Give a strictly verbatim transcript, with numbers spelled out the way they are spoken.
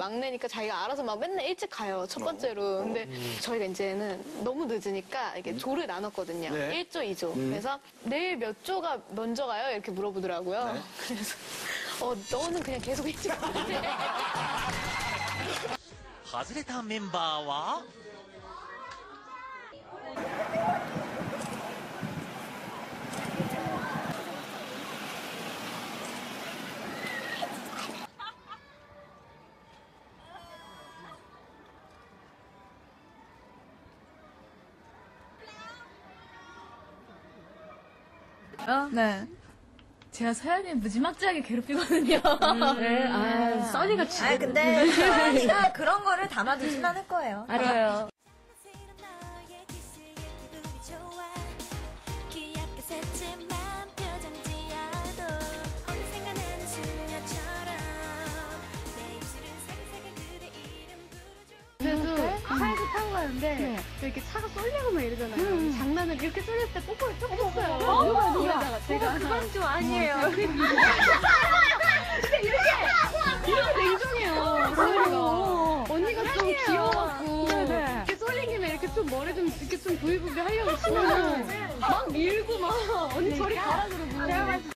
막내니까 자기가 알아서 막 맨날 일찍 가요. 첫 번째로. 근데 저희가 이제는 너무 늦으니까 이게 조를 나눴거든요. 네. 일 조, 이 조. 그래서 내일 몇 조가 먼저 가요? 이렇게 물어보더라고요. 네. 그래서 어, 너는 그냥 계속 일찍 가. 外れたメンバーは 어? 네. 제가 서연이 무지막지하게 괴롭히거든요. 네. 아, 써니가 진짜. 아 근데 서연이가 그런 거를 담아두진 않을 거예요. 알아요. 그래도 차에서 타고 가는데 이렇게 차가 쏠리고 막 이러잖아요. 장난을 이렇게 쏠렸을 때 뽀뽀를 쭉 했어요. 누가 누가다가 제가 그건 좀 아니에요. 근데 이렇게 이렇게 냉정해요. 소리가 언니가 좀 귀여워갖고 이렇게 쏠린 김에 이렇게 좀 머리 좀 이렇게 좀 부비부비 하려고 치면 막 밀고 막 언니 저리 가라 그러고.